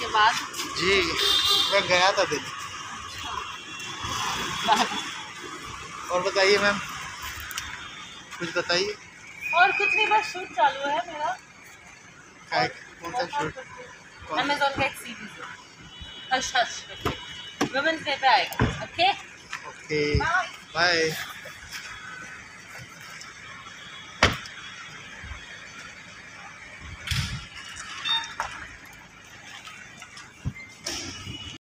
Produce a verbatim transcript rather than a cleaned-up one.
के बाद? जी मैं गया था दिल्ली। और बताइए मैम, कुछ बताइए। और कुछ नहीं, बस शूट चालू है मेरा। काय कौन सा शूट? अमेज़न का एक सीरीज है, हश हश, वुमेन्स डे पे आएगा। Okay okay bye.